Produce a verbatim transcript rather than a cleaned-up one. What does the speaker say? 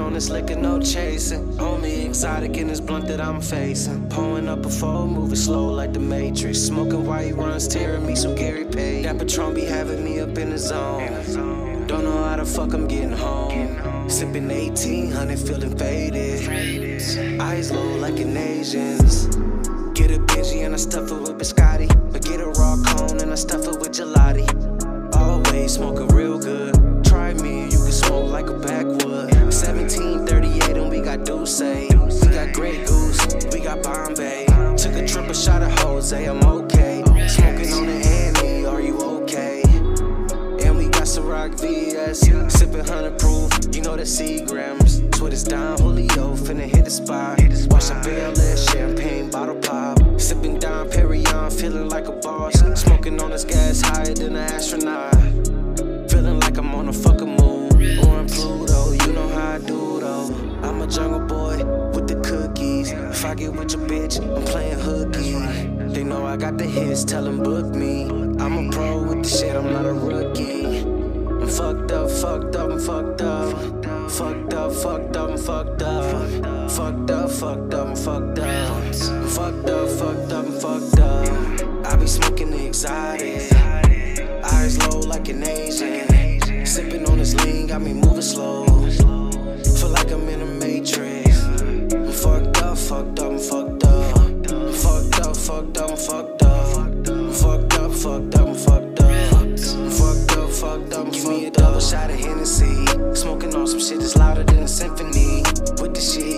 on this liquor, no chasing. Only exotic in this blunt that I'm facing. Pulling up a fold, moving slow like the Matrix. Smoking white runs, tearing me some Gary Payne. That Patron be having me up in the zone. Don't know how the fuck I'm getting home. Sipping eighteen hundred, feeling faded. Eyes low like an Asian's. Get a Benji and I stuff it with biscotti. But get a raw cone and I stuff it with gelati. Always smoking real good. Try me, you can smoke like a backwood. seventeen thirty-eight and we got Douce. We got Grey Goose, we got Bombay. Took a triple shot of Jose, I'm okay. Smoking on the Annie, are you okay? And we got Ciroc V S, sipping one hundred proof, you know the Seagrams. Twitter's down, Julio, finna hit the spot. Watch a Bel Air champagne bottle pop. Sipping down Perignon, feeling like a boss. Smoking on this gas higher than an astronaut. Feeling like I'm on a fucking moon. Or in Pluto, you know how I do though. I'm a jungle boy with the cookies. If I get with your bitch, I'm playing hooky. They know I got the hits, tell them book me. I'm a pro with the shit, I'm not a rookie. I'm fucked up, fucked up, I'm fucked up. Fucked up, fucked up, I'm fucked up. Fucked up, fucked up, I'm fucked up. I'm fucked up, fucked up, I'm fucked up. I be smoking the exotic. Eyes low like an Asian. Sipping on this lean, got me moving slow. Feel like I'm in a Matrix. I'm fucked up, fucked up, I'm fucked up. I'm fucked up, fucked up, I'm fucked up. I'm fucked up, fucked up, I'm fucked up. I'm fucked up, fucked up, I'm fucked up. Give me a double shot of Hennessy. Smoking on some shit that's louder than a symphony. With the shit